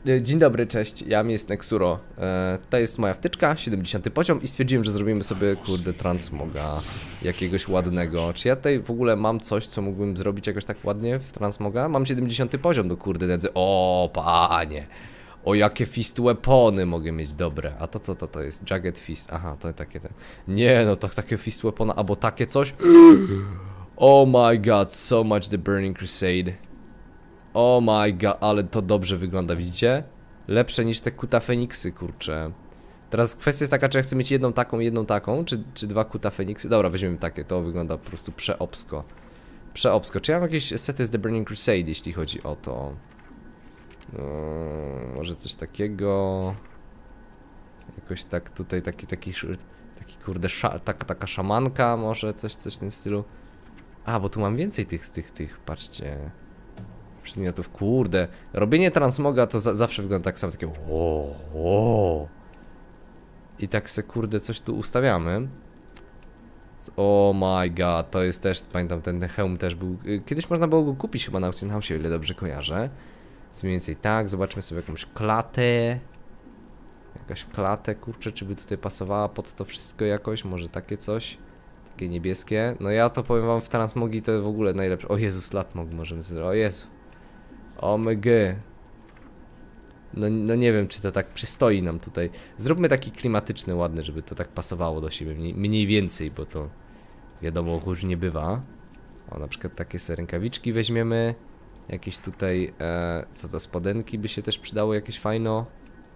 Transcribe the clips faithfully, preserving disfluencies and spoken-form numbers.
Dzień dobry, cześć, ja jest Nexuro. e, To jest moja wtyczka, siedemdziesiąty poziom i stwierdziłem, że zrobimy sobie, kurde, transmoga jakiegoś ładnego. Czy ja tutaj w ogóle mam coś, co mógłbym zrobić jakoś tak ładnie w transmoga? Mam siedemdziesiąty poziom do kurde nędzy. O, panie! O, jakie fist weapony mogę mieć dobre. A to co to to jest? Jagged fist, aha, to takie te... Nie, no to takie fist weapona, albo takie coś. Oh my god, so much the Burning Crusade. Oh my god, ale to dobrze wygląda, widzicie? Lepsze niż te kuta Feniksy, kurczę. Teraz kwestia jest taka, czy ja chcę mieć jedną taką, jedną taką, czy, czy dwa kuta Feniksy. Dobra, weźmiemy takie, to wygląda po prostu przeobsko. Przeobsko. Czy ja mam jakieś sety z The Burning Crusade, jeśli chodzi o to? No, może coś takiego. Jakoś tak tutaj, taki, taki, taki kurde, sza, tak, taka szamanka, może coś, coś w tym stylu. A, bo tu mam więcej tych, tych, tych, patrzcie. Przedmiotów, kurde. Robienie transmoga to za zawsze wygląda tak samo, takie o, o. I tak se, kurde, coś tu ustawiamy. Oh my god, to jest też, pamiętam, ten hełm też był. Kiedyś można było go kupić chyba na Auction House, o ile dobrze kojarzę. Więc mniej więcej tak, zobaczmy sobie jakąś klatę. Jakaś klatę, kurczę, czy by tutaj pasowała pod to wszystko jakoś, może takie coś. Takie niebieskie. No ja to powiem wam, w transmogi to w ogóle najlepsze. O Jezus, latmog możemy zrobić, o Jezu. O my g. No, no nie wiem, czy to tak przystoi nam tutaj. Zróbmy taki klimatyczny, ładny, żeby to tak pasowało do siebie, mniej, mniej więcej, bo to wiadomo, różnie bywa. O, na przykład takie sobie rękawiczki weźmiemy. Jakieś tutaj, e, co to, spodenki by się też przydało, jakieś fajno.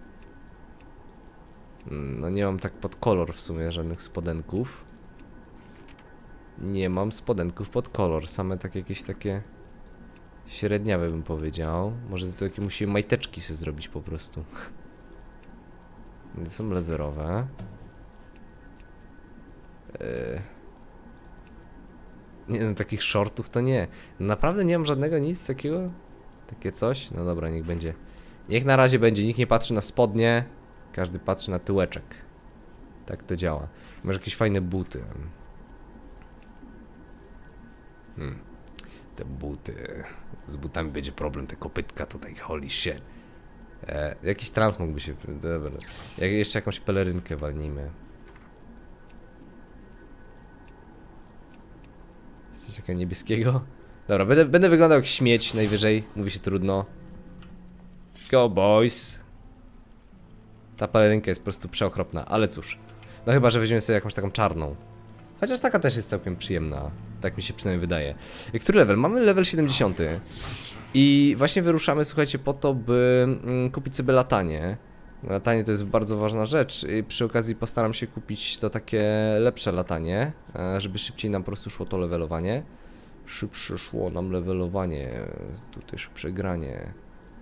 No nie mam tak pod kolor w sumie żadnych spodenków. Nie mam spodenków pod kolor, same tak jakieś takie średniawe bym powiedział. Może to takie musimy majteczki sobie zrobić po prostu. To są leatherowe. Yy. Nie no, takich shortów to nie. Naprawdę nie mam żadnego nic takiego. Takie coś? No dobra, niech będzie. Niech na razie będzie, nikt nie patrzy na spodnie. Każdy patrzy na tyłeczek. Tak to działa. Może jakieś fajne buty. Hmm. Te buty. Z butami będzie problem, te kopytka tutaj, holy shit. E, jakiś trans mógłby się... Dobra. Jak, jeszcze jakąś pelerynkę walnijmy. Coś takiego niebieskiego? Dobra, będę, będę wyglądał jak śmieć najwyżej. Mówi się trudno. Let's go, boys. Ta pelerynka jest po prostu przeokropna, ale cóż. No chyba, że weźmiemy sobie jakąś taką czarną. Chociaż taka też jest całkiem przyjemna. Tak mi się przynajmniej wydaje. Który level? Mamy level siedemdziesiąty. I właśnie wyruszamy, słuchajcie, po to, by mm, kupić sobie latanie. Latanie to jest bardzo ważna rzecz. I przy okazji postaram się kupić to takie lepsze latanie, żeby szybciej nam po prostu szło to levelowanie. Szybsze szło nam levelowanie. Tutaj szybsze granie.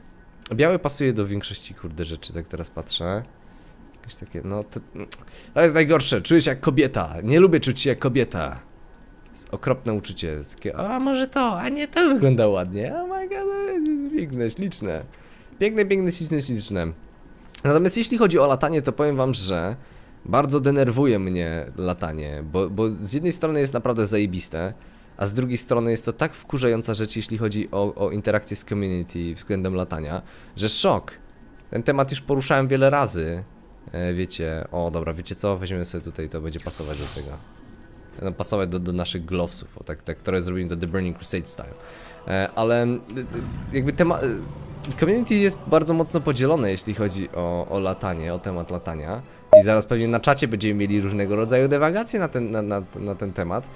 Biały pasuje do większości, kurde, rzeczy, tak teraz patrzę. Jakieś takie, no to, to jest najgorsze, czuję się jak kobieta. Nie lubię czuć się jak kobieta. Jest okropne uczucie, jest takie, a może to, a nie to wygląda ładnie. Oh my god, piękne, śliczne. Piękne, piękne, śliczne, śliczne. Natomiast jeśli chodzi o latanie, to powiem wam, że bardzo denerwuje mnie latanie, bo, bo z jednej strony jest naprawdę zajebiste, a z drugiej strony jest to tak wkurzająca rzecz, jeśli chodzi o, o interakcję z community względem latania, że szok. Ten temat już poruszałem wiele razy. E, wiecie, o dobra, wiecie co? Weźmiemy sobie tutaj, to będzie pasować do tego. No, pasować do, do naszych glovesów, o, tak, tak, które zrobimy do The Burning Crusade Style. E, ale jakby temat... Community jest bardzo mocno podzielone, jeśli chodzi o, o latanie, o temat latania. I zaraz pewnie na czacie będziemy mieli różnego rodzaju dywagacje na ten, na, na, na ten temat.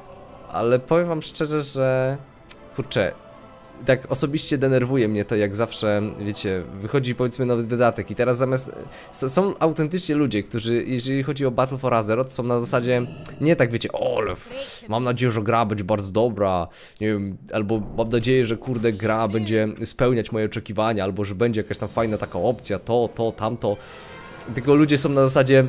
Ale powiem wam szczerze, że... Kurczę, tak osobiście denerwuje mnie to, jak zawsze, wiecie, wychodzi powiedzmy nowy dodatek i teraz zamiast... Są autentycznie ludzie, którzy, jeżeli chodzi o Battle for Azeroth, są na zasadzie nie tak, wiecie, o, ale mam nadzieję, że gra będzie bardzo dobra, nie wiem, albo mam nadzieję, że kurde gra będzie spełniać moje oczekiwania, albo że będzie jakaś tam fajna taka opcja, to, to, tamto. Tylko ludzie są na zasadzie,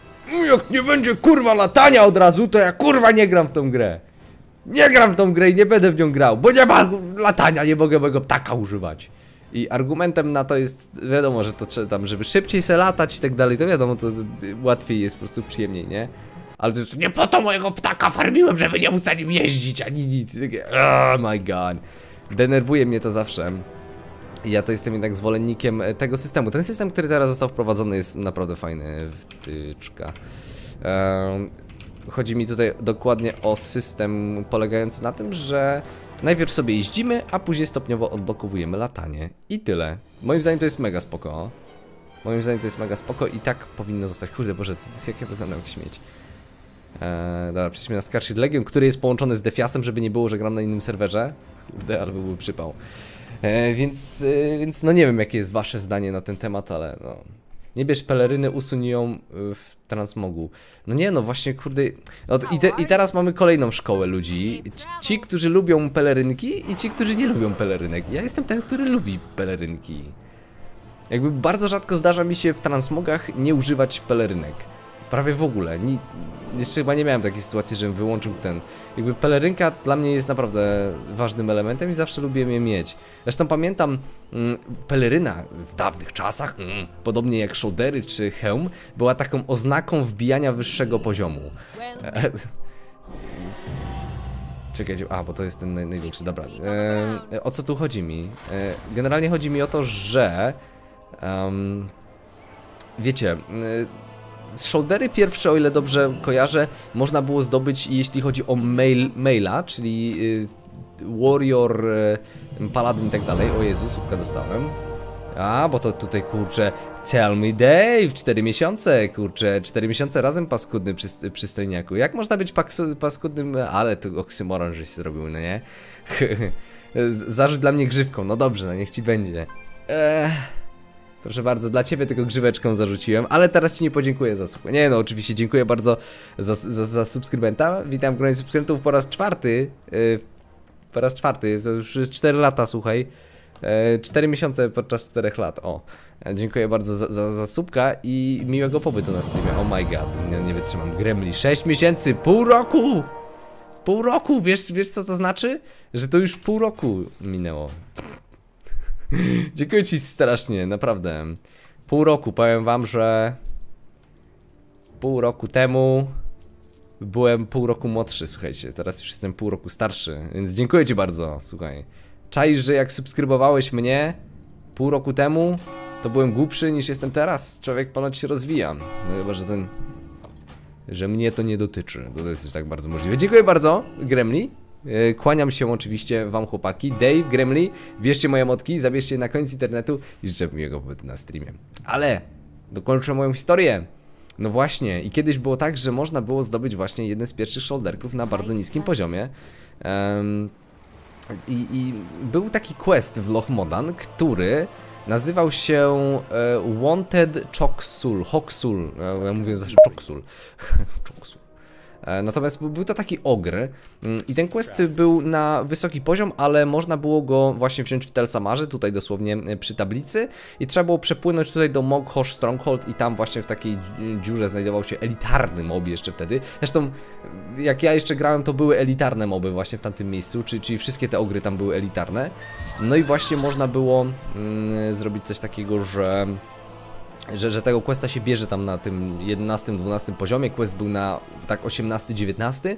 jak nie będzie kurwa latania od razu, to ja kurwa nie gram w tą grę. Nie gram w tą grę i nie będę w nią grał, bo nie ma latania, nie mogę mojego ptaka używać. I argumentem na to jest, wiadomo, że to trzeba tam, żeby szybciej se latać i tak dalej, to wiadomo, to łatwiej jest, po prostu przyjemniej, nie? Ale to jest, nie po to mojego ptaka farmiłem, żeby nie móc na nim jeździć, ani nic. Takie, oh my god. Denerwuje mnie to zawsze. Ja to jestem jednak zwolennikiem tego systemu. Ten system, który teraz został wprowadzony, jest naprawdę fajny. Wtyczka. Um, chodzi mi tutaj dokładnie o system polegający na tym, że najpierw sobie jeździmy, a później stopniowo odblokowujemy latanie. I tyle. Moim zdaniem to jest mega spoko. Moim zdaniem to jest mega spoko i tak powinno zostać. Kurde, Boże, jak ja wyglądam jak śmieć. Eee, dobra, przejdźmy na Starship Legion, który jest połączony z Defiasem, żeby nie było, że gram na innym serwerze. Kurde, ale byłby przypał. Eee, więc, e, więc no nie wiem, jakie jest wasze zdanie na ten temat, ale no... Nie bierz peleryny, usuń ją w transmogu. No nie, no właśnie, kurde... No, i, te, I teraz mamy kolejną szkołę ludzi. Ci, którzy lubią pelerynki i ci, którzy nie lubią pelerynek. Ja jestem ten, który lubi pelerynki. Jakby bardzo rzadko zdarza mi się w transmogach nie używać pelerynek. Prawie w ogóle. Nie, jeszcze chyba nie miałem takiej sytuacji, żebym wyłączył ten. Jakby pelerynka dla mnie jest naprawdę ważnym elementem i zawsze lubię je mieć. Zresztą pamiętam mm, peleryna w dawnych czasach, mm, podobnie jak shouldery czy hełm, była taką oznaką wbijania wyższego poziomu. Czekajcie, a bo to jest ten naj, największy, dobra. E, o co tu chodzi mi? E, generalnie chodzi mi o to, że um, wiecie, e, shouldery pierwsze, o ile dobrze kojarzę, można było zdobyć, jeśli chodzi o mail, maila, czyli e, warrior, e, paladin i tak dalej. O Jezu, słupka dostałem. A, bo to tutaj, kurczę, tell me Dave, cztery miesiące, kurczę, cztery miesiące razem paskudny przy, przystojniaku. Jak można być paksu, paskudnym, ale to oksymoron żeś zrobił, no nie? Zarzut dla mnie grzywką, no dobrze, no niech ci będzie. Eee, proszę bardzo, dla ciebie tylko grzyweczką zarzuciłem, ale teraz ci nie podziękuję za słuchanie. Nie no, oczywiście dziękuję bardzo za, za, za subskrybenta. Witam w gronie subskrybentów po raz czwarty. Yy, po raz czwarty, to już jest cztery lata, słuchaj. cztery miesiące podczas czterech lat, o. Dziękuję bardzo za, za, za subka i miłego pobytu na streamie, oh my god, nie, nie wytrzymam. Gremli, sześć miesięcy, pół roku! Pół roku, wiesz, wiesz co to znaczy? Że to już pół roku minęło. Dziękuję ci strasznie, naprawdę. Pół roku, powiem wam, że pół roku temu byłem pół roku młodszy, słuchajcie, teraz już jestem pół roku starszy, więc dziękuję ci bardzo, słuchaj. Czaisz, że jak subskrybowałeś mnie pół roku temu, to byłem głupszy niż jestem teraz. Człowiek ponoć się rozwija. No chyba, że ten... że mnie to nie dotyczy. To jest tak bardzo możliwe. Dziękuję bardzo, Gremli. Yy, kłaniam się oczywiście wam, chłopaki. Dave, Gremli, bierzcie moje motki, zabierzcie je na koniec internetu i życzę miłego pobytu na streamie. Ale dokończę moją historię. No właśnie, i kiedyś było tak, że można było zdobyć właśnie jeden z pierwszych shoulderków na bardzo niskim poziomie. Um, I, I był taki quest w Loch Modan, który nazywał się e, Wanted Choksul, Hoksul, e, ja mówię zawsze Choksul, Choksul. E, natomiast był to taki ogr i ten quest był na wysoki poziom, ale można było go właśnie wziąć w Telsamarze, tutaj dosłownie przy tablicy i trzeba było przepłynąć tutaj do Moghosh Stronghold i tam właśnie w takiej dziurze znajdował się elitarny mob jeszcze wtedy. Zresztą jak ja jeszcze grałem, to były elitarne moby właśnie w tamtym miejscu, czyli, czyli wszystkie te ogry tam były elitarne. No i właśnie można było mm, zrobić coś takiego, że Że, że tego questa się bierze tam na tym jedenastym, dwunastym poziomie. Quest był na tak osiemnasty, dziewiętnasty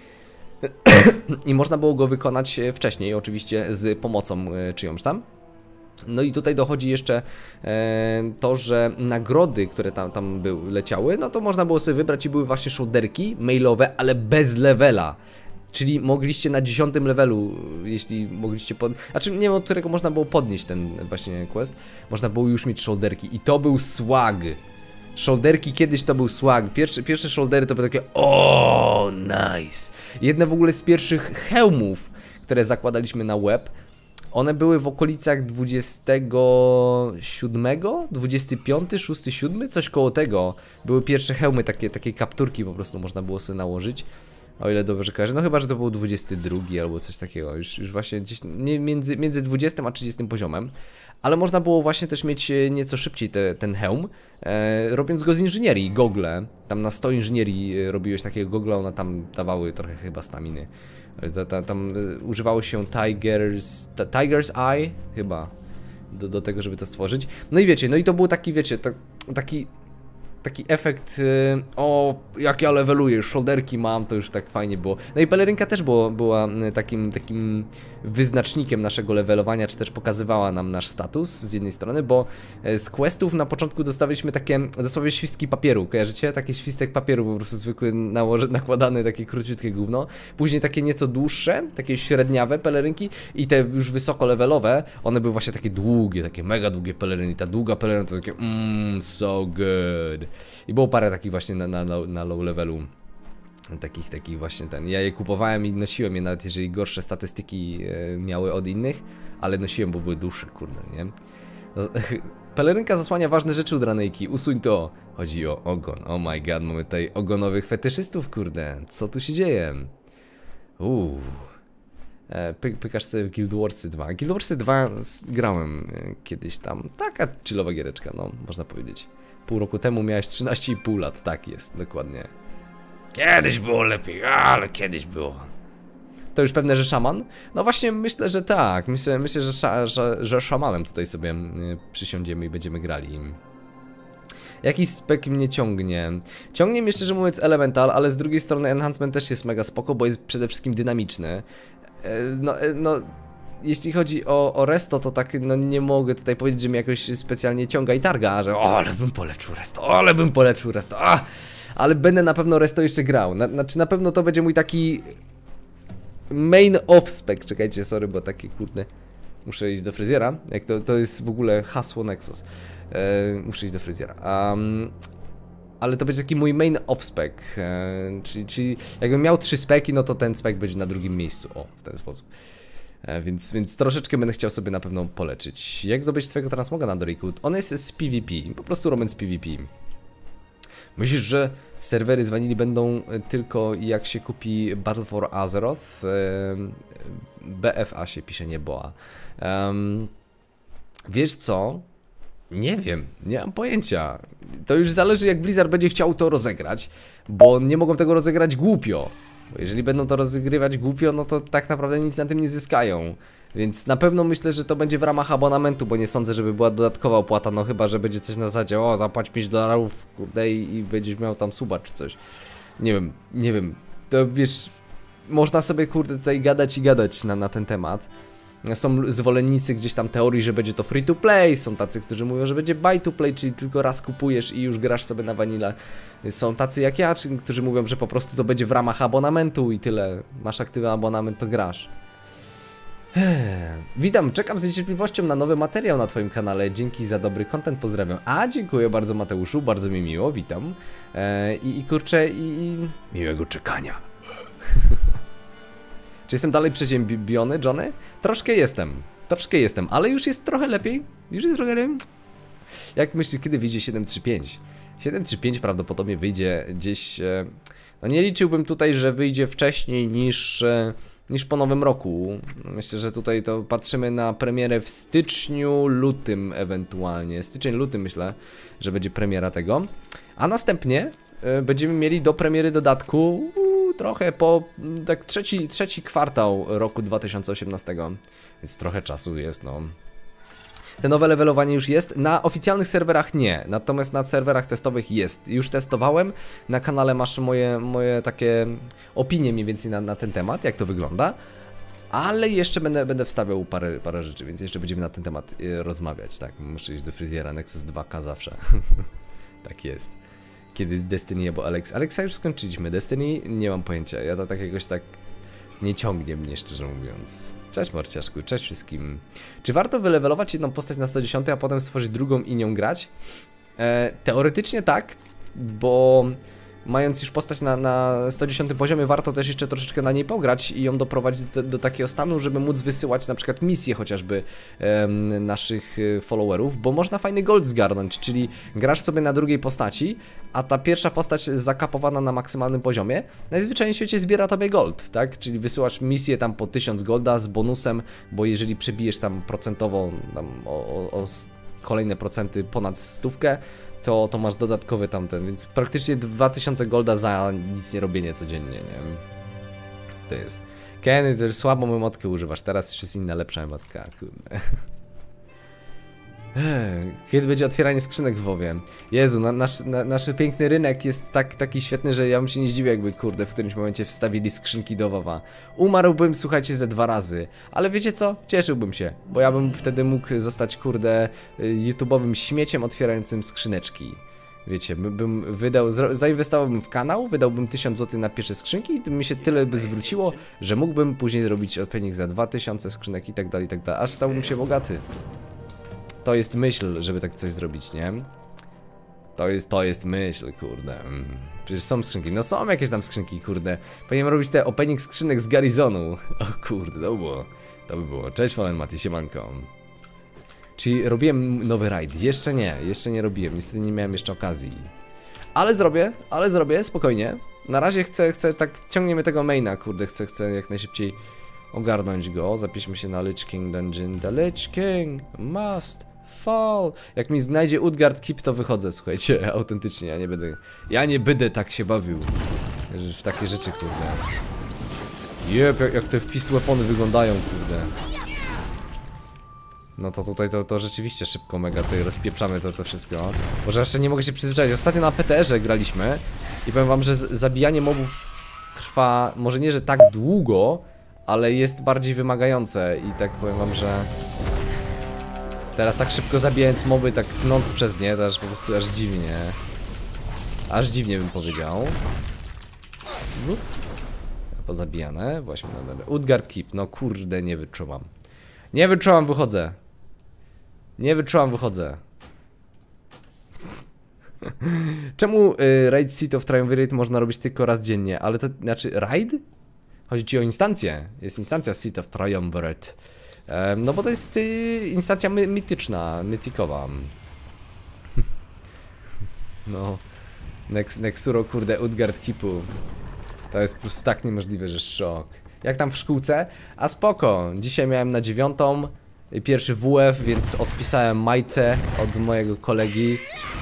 i można było go wykonać wcześniej, oczywiście z pomocą czyjąś tam. No i tutaj dochodzi jeszcze e, to, że nagrody, które tam, tam były, leciały, no to można było sobie wybrać i były właśnie shoulderki mailowe, ale bez levela. Czyli mogliście na dziesiątym levelu, jeśli mogliście pod... Znaczy nie wiem, od którego można było podnieść ten właśnie quest. Można było już mieć shoulderki i to był swag. Shoulderki kiedyś to był swag. Pierwsze, pierwsze shouldery to były takie o, nice. Jedne w ogóle z pierwszych hełmów, które zakładaliśmy na łeb. One były w okolicach dwudziestego siódmego, dwudziestego piątego, szóstego, siódmego, coś koło tego. Były pierwsze hełmy, takie, takie kapturki po prostu można było sobie nałożyć. O ile dobrze kojarzę, no chyba, że to był dwudziesty drugi albo coś takiego, już, już właśnie gdzieś nie, między, między dwudziestym a trzydziestym poziomem. Ale można było właśnie też mieć nieco szybciej te, ten hełm, e, robiąc go z inżynierii, gogle. Tam na sto inżynierii robiłeś takiego gogla, one tam dawały trochę chyba staminy. Ta, ta, tam używało się Tiger's, Tiger's Eye chyba do, do tego, żeby to stworzyć. No i wiecie, no i to był taki, wiecie, to, taki taki efekt, yy, o, jak ja leveluję, shoulderki mam, to już tak fajnie było. No i pelerynka też było, była takim, takim wyznacznikiem naszego levelowania, czy też pokazywała nam nasz status z jednej strony, bo z questów na początku dostawaliśmy takie, dosłownie świstki papieru, kojarzycie? Taki świstek papieru po prostu zwykły, nałoży, nakładany, takie króciutkie gówno. Później takie nieco dłuższe, takie średniawe pelerynki i te już wysoko levelowe, one były właśnie takie długie, takie mega długie peleryny. Ta długa peleryna to takie mmm, so good. I było parę takich właśnie na, na, na low levelu. Takich, takich właśnie ten. Ja je kupowałem i nosiłem je, nawet jeżeli gorsze statystyki e, miały od innych, ale nosiłem, bo były dłuższe, kurde, nie? No, pelerynka zasłania ważne rzeczy u Dranejki. Usuń to. Chodzi o ogon. Oh my god, mamy tutaj ogonowych fetyszystów, kurde. Co tu się dzieje? Uuu. E, py, pykasz sobie w Guild Warsy dwa. Guild Warsy dwa grałem e, kiedyś tam. Taka chillowa giereczka, no, można powiedzieć. Pół roku temu miałeś trzynaście i pół lat, tak jest, dokładnie. Kiedyś było lepiej, ale kiedyś było. To już pewne, że szaman? No właśnie myślę, że tak. Myślę, myślę że, sza, że, że szamanem tutaj sobie y, przysiądziemy i będziemy grali. Jakiś spek mnie ciągnie. Ciągnie mnie szczerze mówiąc Elemental, ale z drugiej strony Enhancement też jest mega spoko, bo jest przede wszystkim dynamiczny. Y, no, y, no... Jeśli chodzi o, o resto, to tak, no nie mogę tutaj powiedzieć, że mnie jakoś specjalnie ciąga i targa, że o, ale bym poleczył resto, o, ale bym poleczył resto, a! Ale będę na pewno resto jeszcze grał. Na, znaczy na pewno to będzie mój taki main off-spec. Czekajcie, sorry, bo takie kurde. Muszę iść do fryzjera. Jak to, to jest w ogóle hasło Nexus. E, muszę iść do fryzjera. Um, ale to będzie taki mój main off-spec. E, czyli, czyli jakbym miał trzy speki, no to ten spec będzie na drugim miejscu. O, w ten sposób. E, więc, więc troszeczkę będę chciał sobie na pewno poleczyć. Jak zdobyć twojego transmoga na Doriku? On jest z PvP. Po prostu romans PvP. Myślisz, że serwery z Vanilli będą tylko jak się kupi Battle for Azeroth? B F A się pisze, nie Boa. Um, wiesz co? Nie wiem, nie mam pojęcia. To już zależy, jak Blizzard będzie chciał to rozegrać, bo nie mogą tego rozegrać głupio. Bo jeżeli będą to rozgrywać głupio, no to tak naprawdę nic na tym nie zyskają. Więc na pewno myślę, że to będzie w ramach abonamentu, bo nie sądzę, żeby była dodatkowa opłata, no chyba, że będzie coś na zasadzie, o, zapłać pięć dolarów, kurde, i, i będziesz miał tam suba czy coś. Nie wiem, nie wiem, to wiesz, można sobie, kurde, tutaj gadać i gadać na, na ten temat. Są zwolennicy gdzieś tam teorii, że będzie to free to play, są tacy, którzy mówią, że będzie buy to play, czyli tylko raz kupujesz i już grasz sobie na Vanilla. Są tacy jak ja, którzy mówią, że po prostu to będzie w ramach abonamentu i tyle. Masz aktywny abonament, to grasz. Witam, czekam z niecierpliwością na nowy materiał na twoim kanale. Dzięki za dobry content, pozdrawiam. A, dziękuję bardzo Mateuszu, bardzo mi miło, witam. Eee, i, I kurczę, i, i miłego czekania. Czy jestem dalej przeziębiony, Johnny? Troszkę jestem, troszkę jestem, ale już jest trochę lepiej. Już jest trochę lepiej. Jak myślisz, kiedy wyjdzie siedem trzy pięć? siedem trzy pięć prawdopodobnie wyjdzie gdzieś... E, no nie liczyłbym tutaj, że wyjdzie wcześniej niż... E, niż po nowym roku. Myślę, że tutaj to patrzymy na premierę w styczniu, lutym ewentualnie. Styczeń, lutym myślę, że będzie premiera tego. A następnie y, będziemy mieli do premiery dodatku uh, trochę po tak trzeci, trzeci kwartał roku dwa tysiące osiemnastego. Więc trochę czasu jest, no. Te nowe levelowanie już jest, na oficjalnych serwerach nie, natomiast na serwerach testowych jest. Już testowałem, na kanale masz moje, moje takie opinie mniej więcej na, na ten temat, jak to wygląda. Ale jeszcze będę, będę wstawiał parę, parę rzeczy, więc jeszcze będziemy na ten temat y, rozmawiać, tak. Muszę iść do fryzjera, Nexus dwa K zawsze. Tak jest. Kiedy Destiny albo Alex. Alexa już skończyliśmy, Destiny nie mam pojęcia, ja to tak jakoś tak... nie ciągnie mnie, szczerze mówiąc. Cześć Morciaszku, cześć wszystkim. Czy warto wylewelować jedną postać na sto dziesięć, a potem stworzyć drugą i nią grać? E, teoretycznie tak, bo mając już postać na, na sto dziesiątym poziomie, warto też jeszcze troszeczkę na niej pograć i ją doprowadzić do, do takiego stanu, żeby móc wysyłać na przykład misje chociażby em, naszych followerów, bo można fajny gold zgarnąć, czyli grasz sobie na drugiej postaci, a ta pierwsza postać zakapowana na maksymalnym poziomie, najzwyczajniej w świecie zbiera tobie gold, tak? Czyli wysyłasz misję tam po tysiąc golda z bonusem, bo jeżeli przebijesz tam procentowo tam o, o, o kolejne procenty ponad stówkę, to, to masz dodatkowy tamten, więc praktycznie dwa tysiące golda za nic nie robienie codziennie, nie? To jest. Kenny, to już słabą emotkę używasz, teraz już jest inna, lepsza emotka, kurde. Ech, kiedy będzie otwieranie skrzynek w WoWie? Jezu, na, nasz, na, nasz piękny rynek jest tak, taki świetny, że ja bym się nie zdziwił, jakby, kurde, w którymś momencie wstawili skrzynki do WoWa. Umarłbym, słuchajcie, ze dwa razy. Ale wiecie co? Cieszyłbym się, bo ja bym wtedy mógł zostać, kurde, YouTube'owym śmieciem otwierającym skrzyneczki. Wiecie, bym, bym wydał, zainwestowałbym w kanał, wydałbym tysiąc złotych na pierwsze skrzynki i mi się tyle by zwróciło, że mógłbym później zrobić opening za dwa tysiące skrzynek i tak dalej, i tak dalej, aż stałbym się bogaty. To jest myśl, żeby tak coś zrobić, nie? To jest, to jest myśl, kurde. Przecież są skrzynki, no są jakieś tam skrzynki, kurde. Powinienem robić te opening skrzynek z Garrisonu. O kurde, to by było, to by było. Cześć Fallen Mati, siemanko. Czyli robiłem nowy raid? Jeszcze nie, jeszcze nie robiłem, niestety nie miałem jeszcze okazji. Ale zrobię, ale zrobię, spokojnie. Na razie chcę, chcę tak, ciągniemy tego maina, kurde, chcę, chcę jak najszybciej ogarnąć go. Zapiszmy się na Lich King Dungeon. The Lich King must fall. Jak mi znajdzie Utgard Keep, to wychodzę, słuchajcie, autentycznie, ja nie będę, ja nie będę tak się bawił w takie rzeczy, kurde. Jep, jak, jak te fist weapony wyglądają, kurde. No to tutaj to, to rzeczywiście szybko mega tutaj rozpieprzamy to, to wszystko. Może jeszcze nie mogę się przyzwyczaić. Ostatnio na P T R-ze graliśmy i powiem wam, że zabijanie mobów trwa, może nie, że tak długo, ale jest bardziej wymagające i tak powiem wam, że teraz tak szybko zabijając moby, tak tnąc przez nie, to aż po prostu aż dziwnie. Aż dziwnie bym powiedział. Pozabijane, właśnie, no dobra. Utgard Keep, no kurde, nie wytrzymam. Nie wytrzymam, wychodzę. Nie wytrzymam, wychodzę. Czemu y, raid Seat of Triumvirate można robić tylko raz dziennie? Ale to, znaczy, raid? Chodzi ci o instancję. Jest instancja Seat of Triumvirate. Um, no bo to jest y, instancja my, mityczna, mytikowa. No. Nex, Nexuro, kurde, Utgard Keepu. To jest po prostu tak niemożliwe, że szok. Jak tam w szkółce? A spoko, dzisiaj miałem na dziewiątą pierwszy W F, więc odpisałem Majce od mojego kolegi.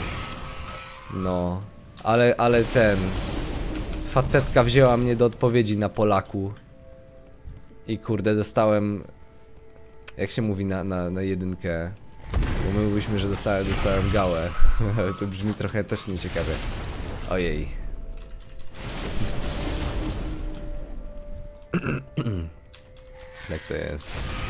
No, ale, ale ten facetka wzięła mnie do odpowiedzi na Polaku. I kurde, dostałem, jak się mówi na, na, na jedynkę, bo my mówiliśmy, że dostałem, dostałem gałę. Ale to brzmi trochę też nieciekawie. Ojej. Jak to jest?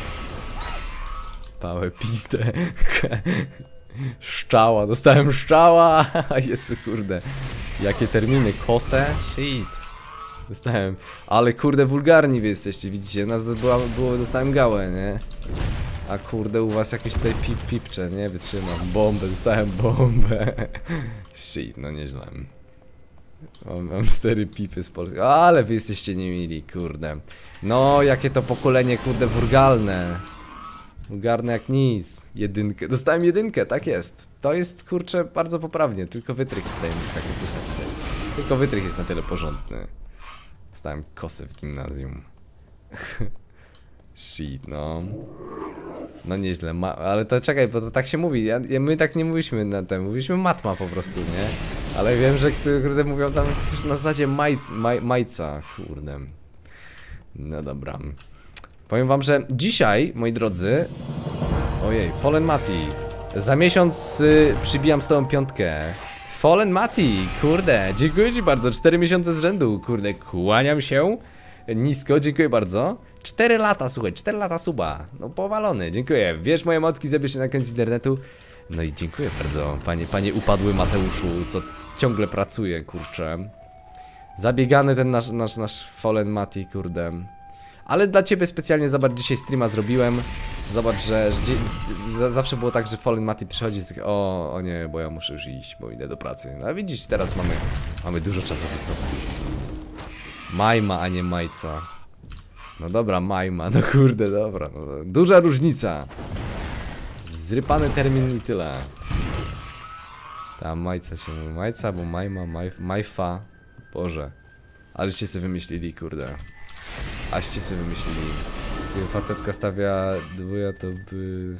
Pałę pistę. Szczała, dostałem szczała. Jezu, kurde. Jakie terminy? Kosę? Shit. Dostałem. Ale kurde, wulgarni wy jesteście, widzicie? Nas była, było, dostałem gałę, nie? A kurde, u was jakieś tutaj pip pipcze, nie? Wytrzymam. Bombę, dostałem bombę. Shit, no nieźle. Mam, mam cztery pipy z Polski. Ale wy jesteście niemili, kurde. No, jakie to pokolenie, kurde, wulgarne. Wulgarne jak nic. Jedynkę. Dostałem jedynkę, tak jest. To jest, kurczę, bardzo poprawnie. Tylko wytrych tutaj mógł takie coś napisać. Tylko wytrych jest na tyle porządny. Dostałem kosę w gimnazjum. Shit, no. No nieźle, ma ale to czekaj, bo to tak się mówi. Ja, ja, my tak nie mówiliśmy na tym, mówiliśmy matma po prostu, nie? Ale wiem, że kurde mówią tam coś na zasadzie maj, maj, majca, kurde. No dobra. Powiem wam, że dzisiaj, moi drodzy. Ojej, Fallen Mati. Za miesiąc y, przybijam z tobą piątkę. Fallen Mati, kurde, dziękuję ci bardzo, cztery miesiące z rzędu, kurde, kłaniam się nisko, dziękuję bardzo. cztery lata, słuchaj, cztery lata suba. No powalony, dziękuję. Wiesz, moje motki, zabierz się na koniec internetu. No i dziękuję bardzo, panie, panie upadły Mateuszu, co ciągle pracuje, kurczę. Zabiegany ten nasz, nasz, nasz Fallen Mati, kurde. Ale dla ciebie specjalnie, zobacz, dzisiaj streama zrobiłem. Zobacz, że, że zawsze było tak, że Fallen Mati przychodzi i tak, o, o nie, bo ja muszę już iść, bo idę do pracy. No a widzisz, teraz mamy, mamy dużo czasu ze sobą. Majma, a nie Majca. No dobra, Majma, no kurde, dobra, no, duża różnica. Zrypany termin i tyle. Ta Majca się mówi, Majca, bo Majma, Maj, Majfa. Boże, aleście sobie wymyślili, kurde. Aście sobie wymyślili. Gdyby facetka stawia dwuja, to by...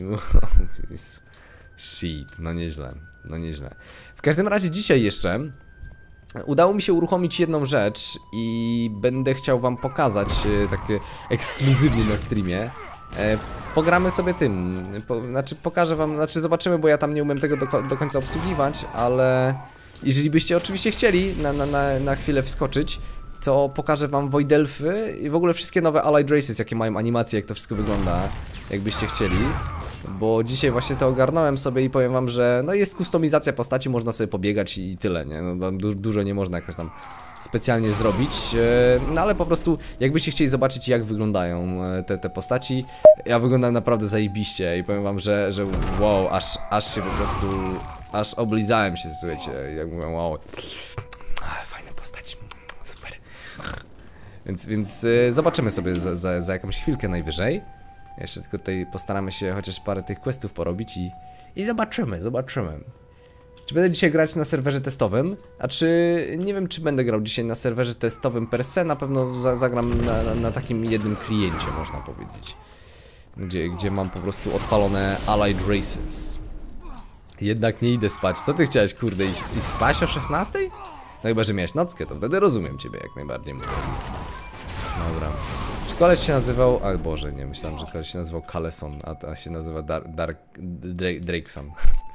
Shit, no nieźle, no nieźle. W każdym razie dzisiaj jeszcze udało mi się uruchomić jedną rzecz i będę chciał wam pokazać e, takie ekskluzywnie na streamie. e, pogramy sobie tym, po, znaczy pokażę wam, znaczy zobaczymy, bo ja tam nie umiem tego do, do końca obsługiwać, ale jeżeli byście oczywiście chcieli na, na, na, na chwilę wskoczyć, to pokażę wam Void Elfy i w ogóle wszystkie nowe Allied Races, jakie mają animacje, jak to wszystko wygląda, jakbyście chcieli. Bo dzisiaj właśnie to ogarnąłem sobie i powiem wam, że no jest kustomizacja postaci, można sobie pobiegać i tyle, nie? No, du dużo nie można jakoś tam specjalnie zrobić, no ale po prostu jakbyście chcieli zobaczyć, jak wyglądają te, te postaci, ja wyglądam naprawdę zajebiście i powiem wam, że, że wow, aż, aż się po prostu, aż oblizałem się, słuchajcie, jak mówię, wow, fajne postaci, super. Więc, więc zobaczymy sobie za, za, za jakąś chwilkę najwyżej. Jeszcze tylko tutaj postaramy się chociaż parę tych questów porobić i, i zobaczymy, zobaczymy. Czy będę dzisiaj grać na serwerze testowym? A czy nie wiem, czy będę grał dzisiaj na serwerze testowym per se, na pewno za, zagram na, na, na takim jednym kliencie, można powiedzieć. Gdzie, gdzie mam po prostu odpalone Allied Races. Jednak nie idę spać. Co ty chciałeś, kurde, iść, iść spać o szesnastej? No chyba, że miałeś nockę, to wtedy rozumiem ciebie jak najbardziej. Mówię. Dobra. Czy koleś się nazywał... A Boże, nie, myślałem, że koleś się nazywał Kaleson, a, a się nazywa Dark... Dark Drakeson.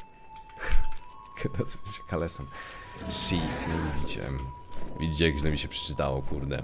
Nazywa się Kaleson. Shit, nie widzicie. Widzicie, jak źle mi się przeczytało, kurde.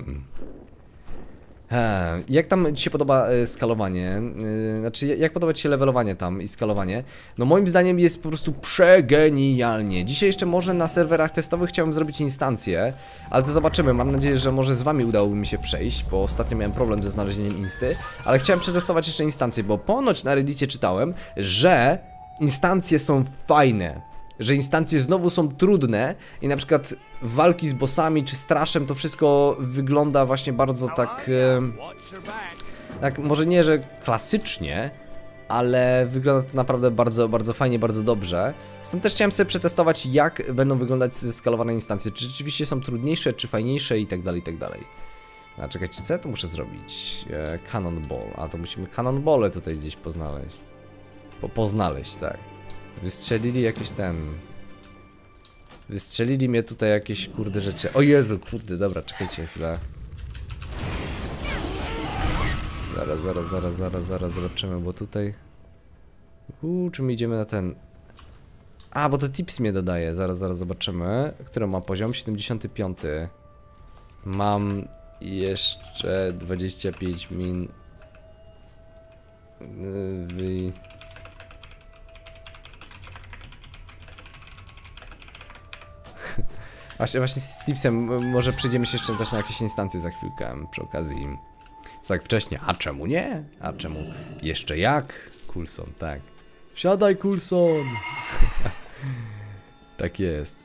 He, jak tam ci się podoba y, skalowanie? Y, znaczy, jak podoba ci się levelowanie tam i skalowanie? No moim zdaniem jest po prostu przegenialnie. Dzisiaj jeszcze może na serwerach testowych chciałem zrobić instancję, ale to zobaczymy. Mam nadzieję, że może z wami udałoby mi się przejść, bo ostatnio miałem problem ze znalezieniem insty. Ale chciałem przetestować jeszcze instancję, bo ponoć na Reddicie czytałem, że instancje są fajne. Że instancje znowu są trudne i na przykład walki z bossami czy straszem to wszystko wygląda właśnie bardzo tak, e, tak może nie, że klasycznie, ale wygląda to naprawdę bardzo, bardzo fajnie, bardzo dobrze. Stąd też chciałem sobie przetestować, jak będą wyglądać skalowane instancje, czy rzeczywiście są trudniejsze, czy fajniejsze i tak dalej, i tak dalej. A czekajcie, co ja tu muszę zrobić? E, Cannonball, a to musimy Cannonball'e tutaj gdzieś poznaleźć. Po, poznaleźć, tak. Wystrzelili jakiś ten... Wystrzelili mnie tutaj jakieś kurde rzeczy. O Jezu, kurde, dobra, czekajcie chwilę. Zaraz, zaraz, zaraz, zaraz, zaraz zobaczymy, bo tutaj... Uuu, czy my idziemy na ten... A, bo to tips mnie dodaje, zaraz, zaraz zobaczymy. Który ma poziom? siedemdziesiąty piąty. Mam jeszcze dwadzieścia pięć min... Wy... Właśnie, właśnie z tipsem może przejdziemy się jeszcze też na jakieś instancje za chwilkę przy okazji. Tak wcześnie, a czemu nie? A czemu jeszcze jak? Coulson, tak. Siadaj, Coulson! Tak jest.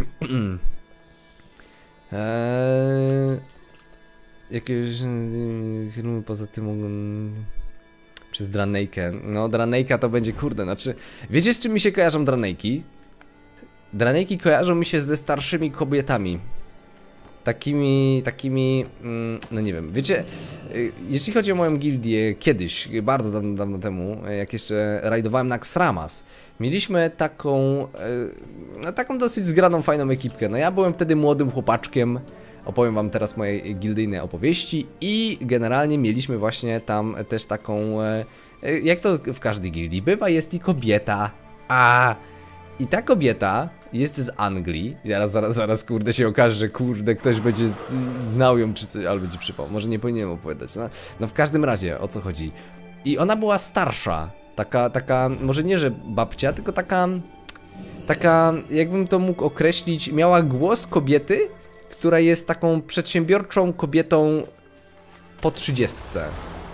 eee, jakieś filmy poza tym um, przez Drane'ikę. No, Drane'ika to będzie kurde, znaczy... Wiecie, z czym mi się kojarzą Drane'iki? Drane'iki kojarzą mi się ze starszymi kobietami. Takimi, takimi, mm, no nie wiem, wiecie, jeśli chodzi o moją gildię, kiedyś, bardzo dawno, dawno temu, jak jeszcze rajdowałem na Xramas, mieliśmy taką, e, taką dosyć zgraną, fajną ekipkę. No ja byłem wtedy młodym chłopaczkiem, opowiem wam teraz moje gildyjne opowieści i generalnie mieliśmy właśnie tam też taką, e, jak to w każdej gildii bywa, jest i kobieta, a i ta kobieta jest z Anglii. Zaraz, zaraz, zaraz, kurde, się okaże, że kurde, ktoś będzie znał ją czy coś, ale będzie przypał. Może nie powinienem opowiadać. No, no w każdym razie, o co chodzi. I ona była starsza. Taka, taka, może nie, że babcia, tylko taka, taka, jakbym to mógł określić, miała głos kobiety, która jest taką przedsiębiorczą kobietą po trzydziestce.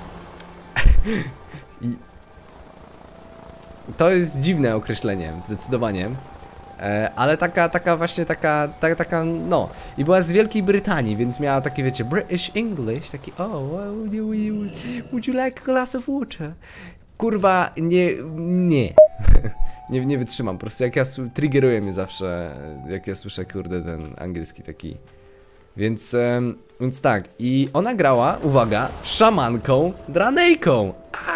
I to jest dziwne określenie, zdecydowanie. E, ale taka, taka właśnie, taka, taka, taka, no. I była z Wielkiej Brytanii, więc miała takie, wiecie, British English, taki, oh, would you, would you like a glass of water? Kurwa, nie, nie. nie, nie wytrzymam, po prostu jak ja, triggeruje mnie zawsze, jak ja słyszę, kurde, ten angielski taki. Więc, um, więc tak, i ona grała, uwaga, szamanką Drane'iką. A,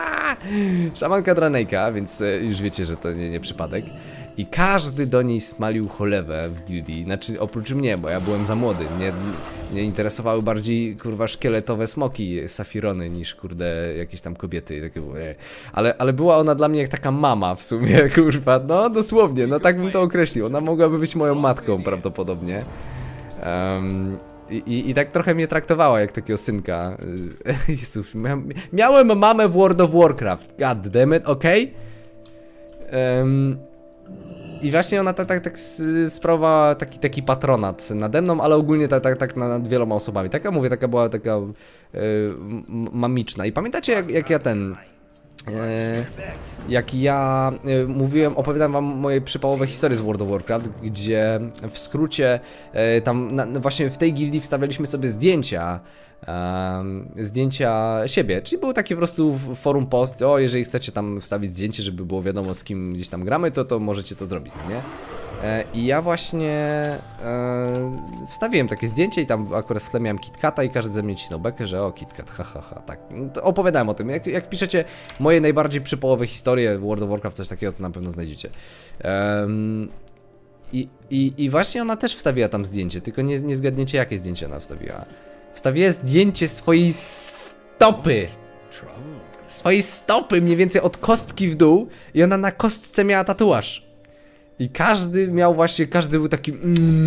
Szamanka Dranejka, więc już wiecie, że to nie, nie przypadek. I każdy do niej smalił cholewę w gildii, znaczy oprócz mnie, bo ja byłem za młody. Mnie, mnie interesowały bardziej, kurwa, szkieletowe smoki, safirony, niż, kurde, jakieś tam kobiety. Takie, ale, ale była ona dla mnie jak taka mama w sumie, kurwa, no dosłownie, no tak bym to określił. Ona mogłaby być moją matką prawdopodobnie. Um, I, i, I tak trochę mnie traktowała jak takiego synka. Jezus, mia miałem mamę w World of Warcraft. God damn it, okej? Okay? Um, I właśnie ona tak, tak, tak sprawowała taki, taki patronat nade mną, ale ogólnie tak, tak, tak nad wieloma osobami. Taka, mówię, taka była taka y, mamiczna. I pamiętacie jak, jak ja ten... E, jak ja e, mówiłem, opowiadam wam moje przypałowe historie z World of Warcraft, gdzie w skrócie e, tam na, właśnie w tej gildii wstawialiśmy sobie zdjęcia e, zdjęcia siebie, czyli było takie po prostu forum post, o jeżeli chcecie tam wstawić zdjęcie, żeby było wiadomo z kim gdzieś tam gramy, to to możecie to zrobić, nie? E, I ja właśnie e, wstawiłem takie zdjęcie i tam akurat w tle miałem KitKata i każdy ze mnie cisnął bekę, że o KitKat, ha ha ha, tak. To opowiadałem o tym, jak, jak piszecie moje najbardziej przypołowe historie w World of Warcraft, coś takiego, to na pewno znajdziecie. Um, i, i, I właśnie ona też wstawiła tam zdjęcie, tylko nie, nie zgadniecie jakie zdjęcie ona wstawiła. Wstawiła zdjęcie swojej stopy. Swojej stopy mniej więcej od kostki w dół i ona na kostce miała tatuaż. I każdy miał właśnie, każdy był taki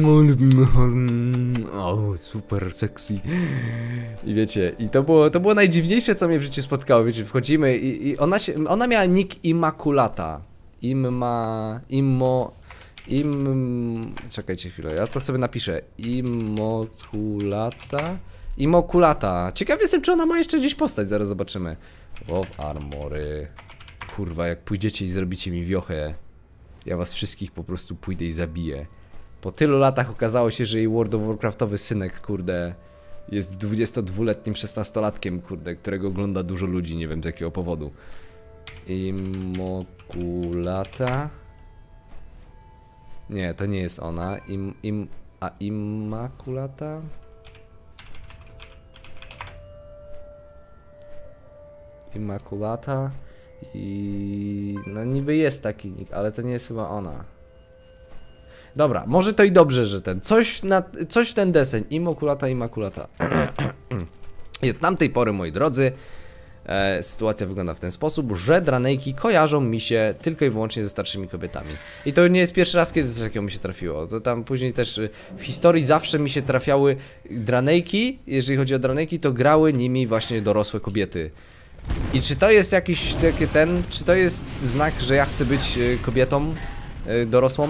o, super sexy. I wiecie, i to było, to było najdziwniejsze, co mnie w życiu spotkało. Wiecie, wchodzimy i, i ona się, ona miała nick Immaculata. Imma, immo, im, czekajcie chwilę, ja to sobie napiszę. Immaculata? Immaculata. Ciekaw jestem, czy ona ma jeszcze gdzieś postać, zaraz zobaczymy. WoW Armory. Kurwa, jak pójdziecie i zrobicie mi wiochę, ja was wszystkich po prostu pójdę i zabiję. Po tylu latach okazało się, że jej World of Warcraftowy synek, kurde, jest dwudziestodwuletnim szesnastolatkiem, kurde, którego ogląda dużo ludzi, nie wiem z jakiego powodu. Immaculata. Nie, to nie jest ona. Im, im, a Immaculata? Immaculata. I no niby jest taki nick, ale to nie jest chyba ona. Dobra, może to i dobrze, że ten coś na coś ten deseń Immaculata, Immaculata. I od tamtej pory, moi drodzy, e, sytuacja wygląda w ten sposób, że Dranejki kojarzą mi się tylko i wyłącznie ze starszymi kobietami. I to nie jest pierwszy raz, kiedy coś takiego mi się trafiło. To tam później też w historii zawsze mi się trafiały Dranejki. Jeżeli chodzi o Dranejki, to grały nimi właśnie dorosłe kobiety. I czy to jest jakiś taki ten, czy to jest znak, że ja chcę być kobietą y, dorosłą?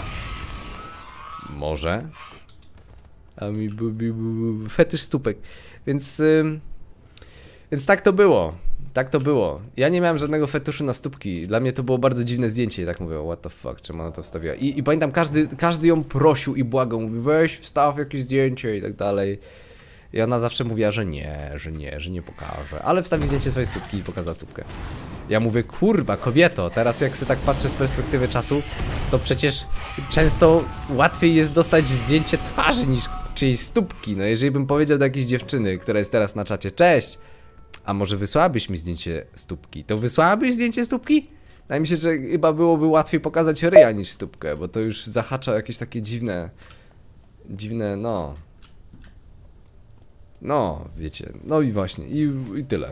Może. A mi bu, bu, bu, fetysz stópek. Więc, y, więc tak to było. Tak to było. Ja nie miałem żadnego fetyszu na stópki. Dla mnie to było bardzo dziwne zdjęcie i tak mówię, what the fuck, czemu ona to wstawiła. I, i pamiętam, każdy, każdy ją prosił i błagał, mówi, weź wstaw jakieś zdjęcie i tak dalej. I ona zawsze mówiła, że nie, że nie, że nie pokaże. Ale wstawi zdjęcie swojej stópki i pokazała stópkę. Ja mówię, kurwa, kobieto, teraz jak sobie tak patrzę z perspektywy czasu, to przecież często łatwiej jest dostać zdjęcie twarzy niż czyjejś stópki. No jeżeli bym powiedział do jakiejś dziewczyny, która jest teraz na czacie, cześć, a może wysłałabyś mi zdjęcie stópki, to wysłałabyś zdjęcie stópki? Wydaje mi się, że chyba byłoby łatwiej pokazać ryja niż stópkę, bo to już zahacza jakieś takie dziwne, dziwne, no... No, wiecie, no i właśnie, i, i tyle.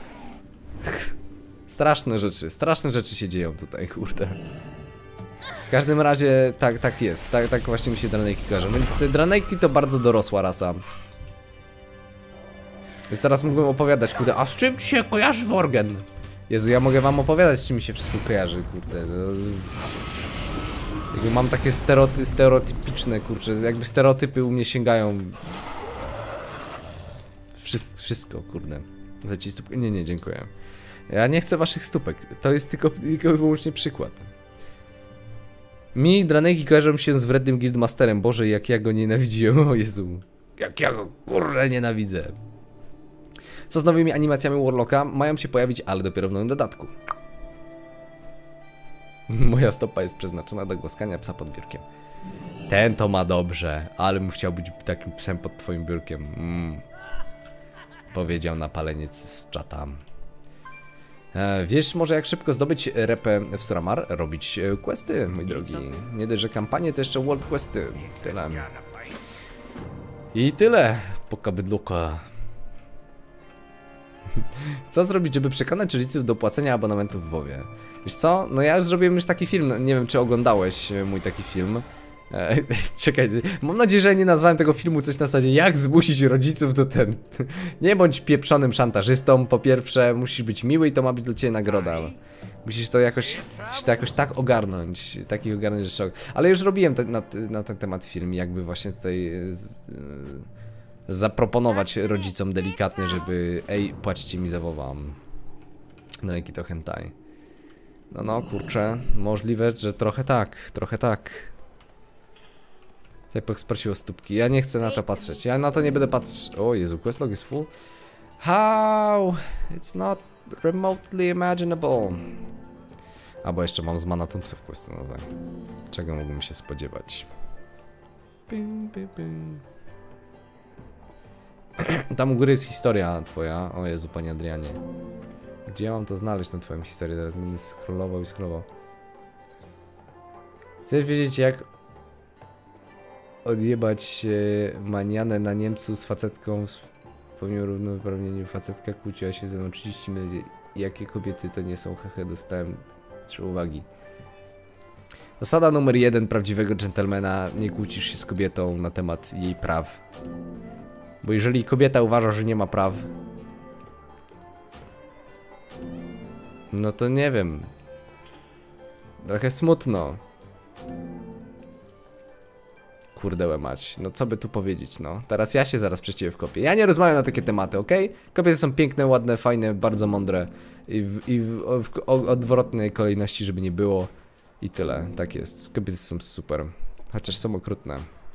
Straszne rzeczy, straszne rzeczy się dzieją tutaj, kurde. W każdym razie, tak, tak jest, tak, tak właśnie mi się Dranejki kojarzą, więc Dranejki to bardzo dorosła rasa. Więc teraz mógłbym opowiadać, kurde, a z czym się kojarzy Worgen? Jezu, ja mogę wam opowiadać, z czym mi się wszystko kojarzy, kurde. No, jakby mam takie stereoty, stereotypiczne, kurczę, jakby stereotypy u mnie sięgają... Wszystko, wszystko, kurde. Leci stópkę. Nie, nie, dziękuję. Ja nie chcę waszych stópek. To jest tylko, tylko wyłącznie przykład. Mi Dranejki kojarzą się z wrednym Guildmasterem. Boże, jak ja go nienawidziłem. O Jezu. Jak ja go, kurde, nienawidzę. Co z nowymi animacjami Warlocka? Mają się pojawić, ale dopiero w nowym dodatku. Moja stopa jest przeznaczona do głaskania psa pod biurkiem. Ten to ma dobrze, ale bym chciał być takim psem pod twoim biurkiem. Mm. Powiedział napaleniec z czata. E, wiesz może jak szybko zdobyć repę w Suramar? Robić e, questy, mój drogi. Nie dość, że kampanie, to jeszcze world questy. Tyle. I tyle. Poka bydluka. Co zrobić, żeby przekonać rodziców do płacenia abonamentu w WoWie? Wiesz co? No ja już zrobiłem już taki film, nie wiem czy oglądałeś mój taki film. E, czekajcie, mam nadzieję, że nie nazwałem tego filmu coś na zasadzie jak zmusić rodziców do ten. Nie bądź pieprzonym szantażystą, po pierwsze, musisz być miły i to ma być dla ciebie nagroda. Musisz to jakoś, musisz to jakoś tak ogarnąć, takich ogarnąć rzeczy. Ale już robiłem te, na, na ten temat film, jakby właśnie tutaj z, y, zaproponować rodzicom delikatnie, żeby ej, płacicie mi za WoWa. No jaki to hentai. No no, kurczę, możliwe, że trochę tak, trochę tak. Typek sprosił o stópki. Ja nie chcę na to patrzeć. Ja na to nie będę patrzeć. O Jezu, questlog jest full. How? It's not remotely imaginable. A bo jeszcze mam z Manatumpsów questy. No tak. Czego mógłbym się spodziewać? Ping, ping, ping. Tam u góry jest historia twoja. O Jezu, panie Adrianie. Gdzie ja mam to znaleźć, tę twoją historię? Teraz będę scrollował i scrollował. Chcesz wiedzieć jak odjebać e, manianę na Niemcu z facetką pomimo równouprawnieniu? Facetka kłóciła się ze mną trzydzieści minut. Jakie kobiety to nie są? Hehe, dostałem trzy uwagi. Zasada numer jeden prawdziwego dżentelmena: nie kłócisz się z kobietą na temat jej praw. Bo jeżeli kobieta uważa, że nie ma praw, no to nie wiem. Trochę smutno. Kurde mać, no co by tu powiedzieć, no. Teraz ja się zaraz przeciwko wkopię. Ja nie rozmawiam na takie tematy, ok? Kobiety są piękne, ładne, fajne, bardzo mądre. I w, i w, w, w odwrotnej kolejności, żeby nie było. I tyle, tak jest. Kobiety są super. Chociaż są okrutne.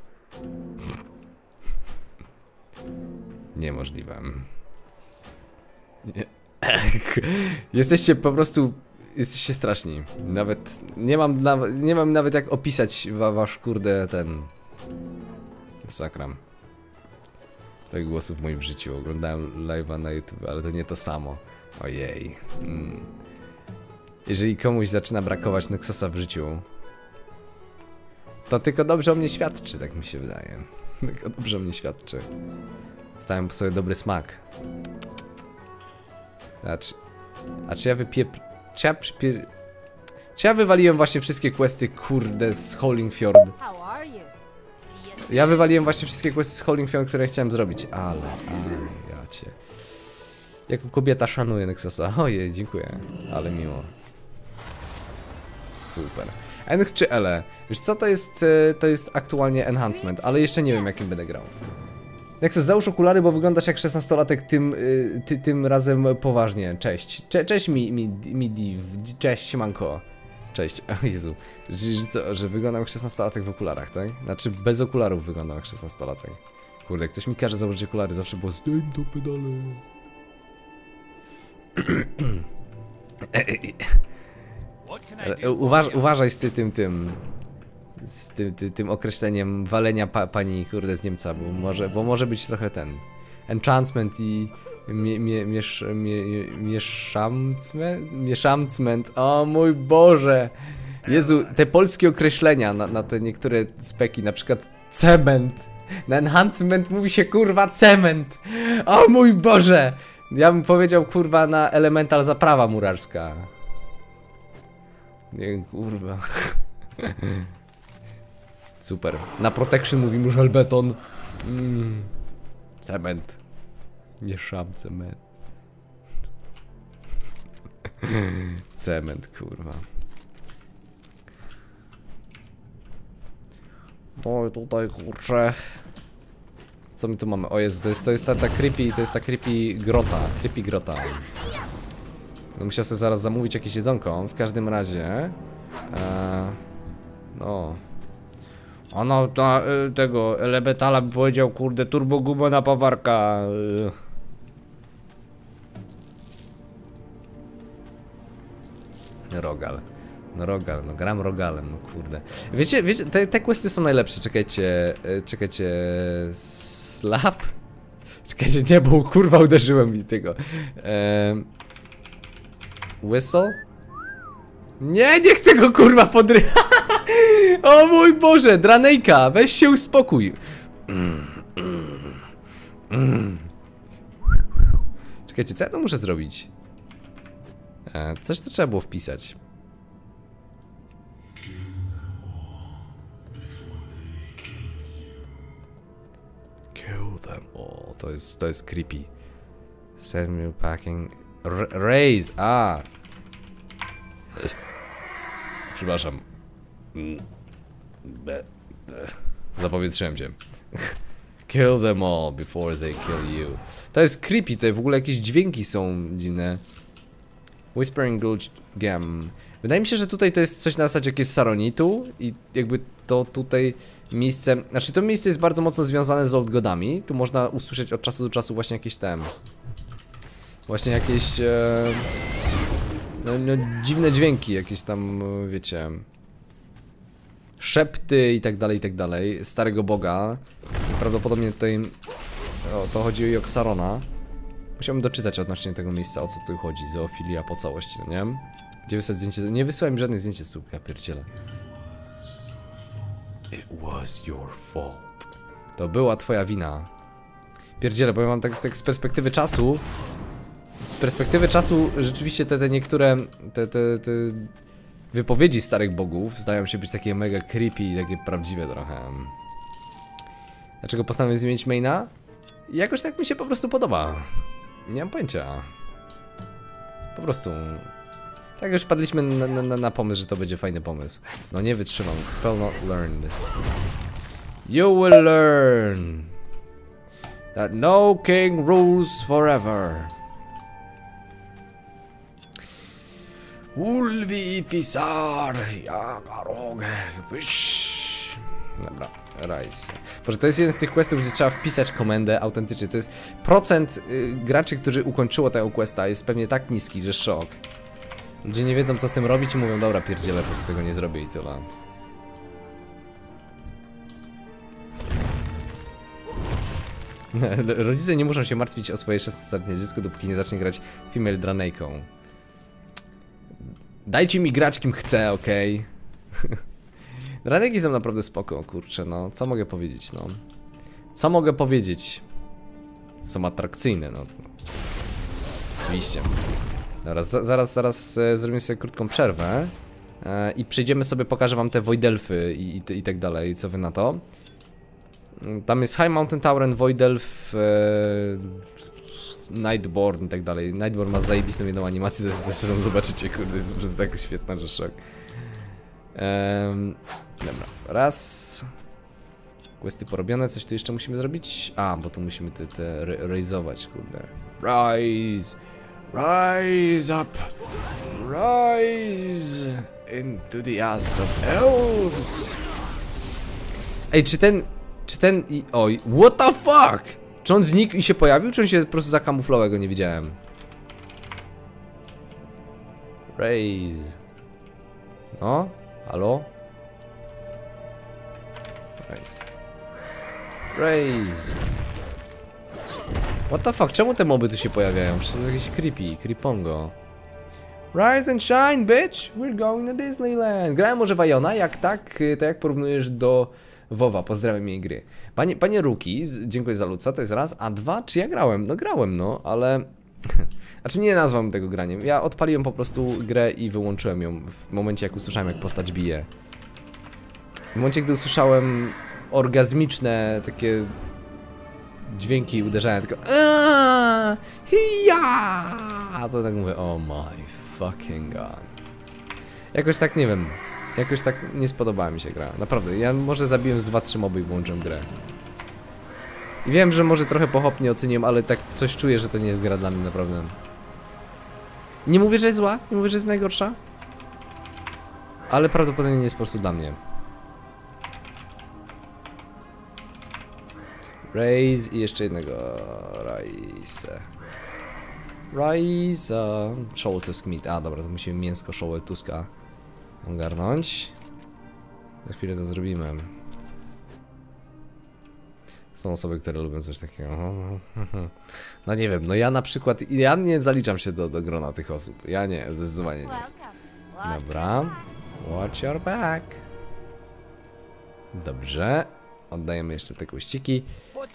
Niemożliwe. Nie. Jesteście po prostu... Jesteście straszni. Nawet... Nie mam, nie mam nawet jak opisać wa, wasz kurde ten... Sakram. Twoich głosów w moim życiu. Oglądałem live'a na YouTube, ale to nie to samo. Ojej. Mm. Jeżeli komuś zaczyna brakować Nexusa w życiu, to tylko dobrze o mnie świadczy, tak mi się wydaje. Tylko dobrze o mnie świadczy. Stałem po sobie dobry smak. Znaczy... A czy ja wypiep... Czy ja przypier... Czy ja wywaliłem właśnie wszystkie questy, kurde, z Hollingfjord? Ja wywaliłem właśnie wszystkie questy z Hollingfjord, które chciałem zrobić. Ale, ale, ja cię... Jako kobieta szanuję Nexusa. Ojej, dziękuję. Ale miło. Super. N X czy L E? Wiesz co, to jest, to jest aktualnie enhancement, ale jeszcze nie wiem jakim będę grał. Nexus, załóż okulary, bo wyglądasz jak szesnastolatek tym, ty, tym razem poważnie. Cześć. Cze cześć mi, mi, mi div. Cześć, siemanko. Cześć. O Jezu. Że, że, co, że wyglądam jak szesnastolatek w okularach, tak? Znaczy bez okularów wyglądam jak szesnastolatek. Kurde, ktoś mi każe założyć okulary, zawsze było zdejm to pedale. Uważ, uważaj z ty, tym, tym... Z tym, ty, tym określeniem walenia pa, pani kurde z Niemca, bo może, bo może być trochę ten enchantment i mie, mie, miesz, mie, mieszamcment? Mieszamcment, o mój Boże! Jezu, te polskie określenia na, na te niektóre speki, na przykład cement. Na enhancement mówi się kurwa cement. O mój Boże! Ja bym powiedział kurwa na elemental zaprawa murarska. Nie kurwa. Super. Na protection mówimy żelbeton. Mm. Cement. Mieszam cement. Cement, kurwa. No tutaj kurczę. Co my tu mamy? O Jezu, to jest, to jest ta, ta creepy, to jest ta creepy grota. Creepy grota. No musiał sobie zaraz zamówić jakieś jedzonko. W każdym razie. Eee, no. Ono ta, y, tego Elebetala by powiedział, kurde, turbo gumo na pawarka. Y. Rogal. No Rogal, no gram Rogalem, no kurde. Wiecie, wiecie, te, te questy są najlepsze, czekajcie, y, czekajcie, slap? Czekajcie, nie, bo kurwa uderzyłem mi tego. Ehm. Whistle? Nie, nie chcę go kurwa podry... O mój Boże, Dranejka, weź się uspokój. Mm, mm, mm. Czekajcie, co ja to muszę zrobić? E, coś to trzeba było wpisać. Kill them all. To jest, to jest creepy. Send me packing. R raise, a. Przepraszam. Zapowietrzyłem się. Kill them all before they kill you. To jest creepy, tutaj w ogóle jakieś dźwięki są dziwne. Whispering Gulch Gem. Wydaje mi się, że tutaj to jest coś na zasadzie jakiegoś Saronitu i jakby to tutaj miejsce... Znaczy to miejsce jest bardzo mocno związane z Old Godami. Tu można usłyszeć od czasu do czasu właśnie jakieś tem. Właśnie jakieś... E, no, no, dziwne dźwięki, jakieś tam, wiecie... Szepty i tak dalej, i tak dalej. Starego Boga. I prawdopodobnie tutaj... O, to chodzi o Joksarona. Musiałbym doczytać odnośnie tego miejsca, o co tu chodzi. Zoofilia po całości, no nie? Gdzie wysłać zdjęcie? Nie wysłałem żadnych zdjęć, stóp, ja pierdzielę. It was your fault. To była twoja wina. Pierdzielę, bo ja mam tak, tak z perspektywy czasu. Z perspektywy czasu rzeczywiście te, te niektóre te, te, te wypowiedzi starych bogów zdają się być takie mega creepy i takie prawdziwe trochę. Dlaczego postanowiłem zmienić maina? Jakoś tak mi się po prostu podoba. Nie mam pojęcia. Po prostu. Tak już padliśmy na, na, na pomysł, że to będzie fajny pomysł. No nie wytrzymam. Spell not learned. You will learn that no king rules forever. Ulvi pisar jagarogę wysz. Dobra, Rise. Boże, to jest jeden z tych questów, gdzie trzeba wpisać komendę autentycznie. To jest procent y, graczy, którzy ukończyło tego questa jest pewnie tak niski, że szok. Ludzie nie wiedzą co z tym robić i mówią, dobra, pierdzielę, po prostu tego nie zrobię i tyle. Rodzice nie muszą się martwić o swoje szesnastoletnie dziecko, dopóki nie zacznie grać female Dranejką. Dajcie mi grać kim chcę, okej? Okay? Dranejki są naprawdę spoko, kurczę, no. Co mogę powiedzieć, no? Co mogę powiedzieć? Są atrakcyjne, no. Oczywiście. Dobra, za, zaraz, zaraz e, zrobimy sobie krótką przerwę. E, I przejdziemy sobie, pokażę wam te Voidelfy i, i, i tak dalej, co wy na to. Tam jest High Mountain Tower and Voidelf, e, Nightborn i tak dalej. Nightborn ma zajebistą jedną animację, zresztą zobaczycie, kurde, jest po prostu tak świetna, że szok. Um, dobra, raz. Questy porobione, coś tu jeszcze musimy zrobić? A, bo tu musimy te, te raizować, kurde. Rise! Rise up! Rise into the ass of elves! Ej, czy ten... Czy ten... I, oj, what the fuck? Czy on znikł i się pojawił, czy on się po prostu zakamuflował, go nie widziałem? Raise. No? Halo? Raise. Raise. What the fuck? Czemu te moby tu się pojawiają? Przecież to jakieś creepy, creepongo. Rise and shine, bitch! We're going to Disneyland. Grałem może Wajona, jak tak, to jak porównujesz do WoWa, pozdrawiam jej gry. Panie, panie Ruki, dziękuję za Luca, to jest raz, a dwa, czy ja grałem? No grałem, no, ale... Znaczy nie nazwałem tego graniem, ja odpaliłem po prostu grę i wyłączyłem ją w momencie jak usłyszałem jak postać bije. W momencie gdy usłyszałem orgazmiczne takie dźwięki uderzania, tylko aaaa, hija, a to tak mówię, oh my fucking god. Jakoś tak, nie wiem, jakoś tak nie spodobała mi się gra, naprawdę, ja może zabiłem z dwa trzy moby i włączyłem grę. I wiem, że może trochę pochopnie oceniłem, ale tak coś czuję, że to nie jest gra dla mnie, naprawdę. Nie mówię, że jest zła, nie mówię, że jest najgorsza, ale prawdopodobnie nie jest po prostu dla mnie. Raise i jeszcze jednego Raise. Raise. Shovel Tusk Meat. A dobra, to musimy mięsko Shovel Tuska ogarnąć. Za chwilę to zrobimy. Są osoby, które lubią coś takiego. No nie wiem, no ja na przykład, ja nie zaliczam się do, do grona tych osób. Ja nie, zdecydowanie nie. Dobra. Watch your back. Dobrze. Oddajemy jeszcze te kuściki.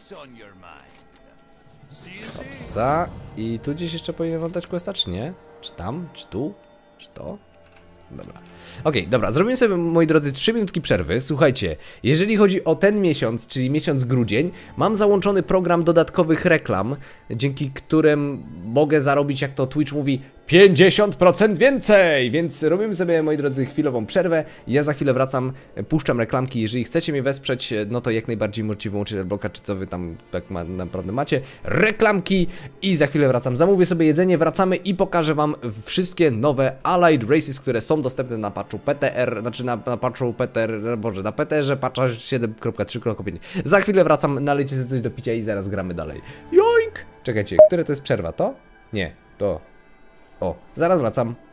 Hopsa. I tu gdzieś jeszcze powinien oddać questa, czy nie? Czy tam? Czy tu? Czy to? Dobra. Okej, okay, dobra, zrobimy sobie, moi drodzy, trzy minutki przerwy. Słuchajcie, jeżeli chodzi o ten miesiąc, czyli miesiąc grudzień, mam załączony program dodatkowych reklam, dzięki którym mogę zarobić, jak to Twitch mówi, pięćdziesiąt procent więcej! Więc robimy sobie, moi drodzy, chwilową przerwę. Ja za chwilę wracam, puszczam reklamki. Jeżeli chcecie mnie wesprzeć, no to jak najbardziej możecie wyłączyć adblocka, czy co wy tam tak ma, naprawdę macie. Reklamki i za chwilę wracam. Zamówię sobie jedzenie, wracamy i pokażę wam wszystkie nowe Allied Races, które są dostępne na patchu P T R, znaczy na, na patchu P T R, boże, na P T R-ze patcha siedem kropka trzy kropka pięć. Za chwilę wracam, nalejcie sobie coś do picia i zaraz gramy dalej. Joink! Czekajcie, które to jest przerwa? To? Nie, to... O, zaraz wracam.